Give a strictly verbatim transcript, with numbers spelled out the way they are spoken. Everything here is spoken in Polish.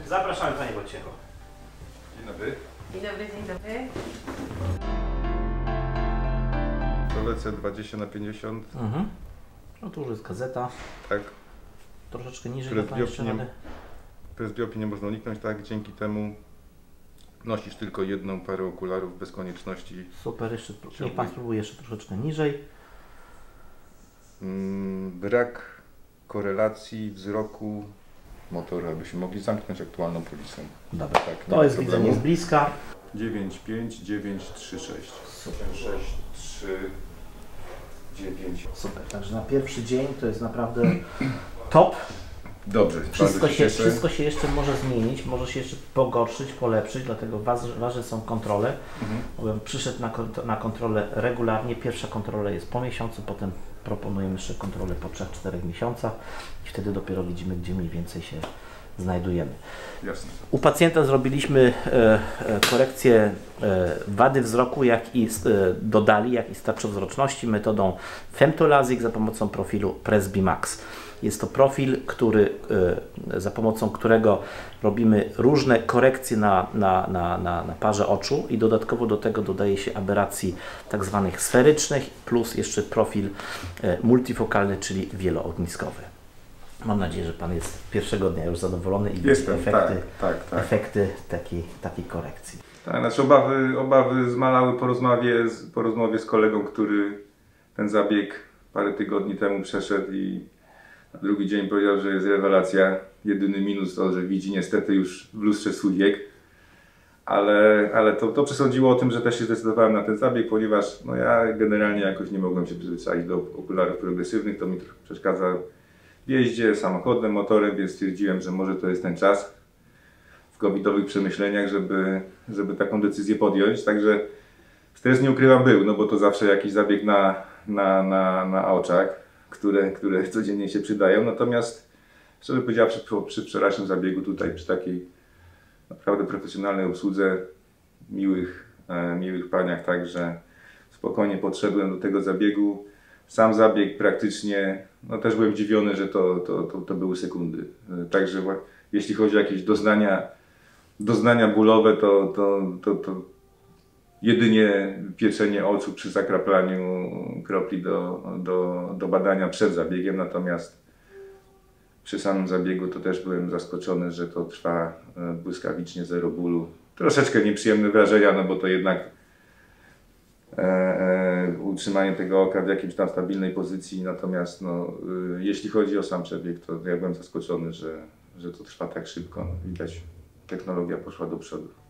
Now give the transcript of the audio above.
Zapraszamy Panie Wojciechu. Dzień dobry. Dzień dobry, dzień dobry. Polecę dwadzieścia na pięćdziesiąt. Mhm. No tu już jest gazeta. Tak. Troszeczkę niżej. Presbiopii nie, presbiopii nie można uniknąć, tak? Dzięki temu nosisz tylko jedną parę okularów bez konieczności. Super, jeszcze niech Pan spróbuje jeszcze troszeczkę niżej. Mm, brak korelacji wzroku motora, abyśmy mogli zamknąć aktualną policję. Dobra, tak, to jest widzenie z bliska. dziewięć pięć dziewięć trzy sześć. sześć trzy dziewięć. Super, także na pierwszy dzień to jest naprawdę top. Dobrze, Wszystko się, wszystko się jeszcze może zmienić, może się jeszcze pogorszyć, polepszyć, dlatego ważne są kontrole. Mhm. Przyszedł na, na kontrolę regularnie, pierwsza kontrola jest po miesiącu, potem proponujemy jeszcze kontrolę po trzech czterech miesiącach i wtedy dopiero widzimy, gdzie mniej więcej się znajdujemy. Jasne. U pacjenta zrobiliśmy e, korekcję e, wady wzroku, jak i e, dodali, jak i starczowzroczności metodą Femtolazik za pomocą profilu Presbymax. Jest to profil, który, e, za pomocą którego robimy różne korekcje na, na, na, na, na parze oczu i dodatkowo do tego dodaje się aberracji tak zwanych sferycznych plus jeszcze profil e, multifokalny, czyli wieloogniskowy. Mam nadzieję, że Pan jest pierwszego dnia już zadowolony i widzi efekty, tak, tak, tak. efekty takiej, takiej korekcji. Tak, znaczy obawy, obawy zmalały po rozmowie, po rozmowie z kolegą, który ten zabieg parę tygodni temu przeszedł i na drugi dzień powiedział, że jest rewelacja. Jedyny minus to, że widzi niestety już w lustrze swój wiek. Ale, ale to, to przesądziło o tym, że też się zdecydowałem na ten zabieg, ponieważ no ja generalnie jakoś nie mogłem się przyzwyczaić do okularów progresywnych, to mi trochę przeszkadza w jeździe samochodem, motorem, więc stwierdziłem, że może to jest ten czas w covidowych przemyśleniach, żeby, żeby taką decyzję podjąć. Także stres, nie ukrywam, był, no bo to zawsze jakiś zabieg na, na, na, na oczach, które, które codziennie się przydają. Natomiast szczerze powiedziawszy, przy, przy wczorajszym zabiegu tutaj, przy takiej naprawdę profesjonalnej obsłudze, miłych, e, miłych paniach, także spokojnie podszedłem do tego zabiegu. Sam zabieg praktycznie, no też byłem zdziwiony, że to, to, to, to były sekundy. Także jeśli chodzi o jakieś doznania, doznania bólowe, to, to, to, to jedynie pieczenie oczu przy zakraplaniu kropli do, do, do badania przed zabiegiem, natomiast przy samym zabiegu to też byłem zaskoczony, że to trwa błyskawicznie, zero bólu. Troszeczkę nieprzyjemne wrażenia, no bo to jednak E, e, utrzymanie tego oka w jakimś tam stabilnej pozycji, natomiast no, y, jeśli chodzi o sam przebieg, to ja byłem zaskoczony, że, że to trwa tak szybko. Widać, technologia poszła do przodu.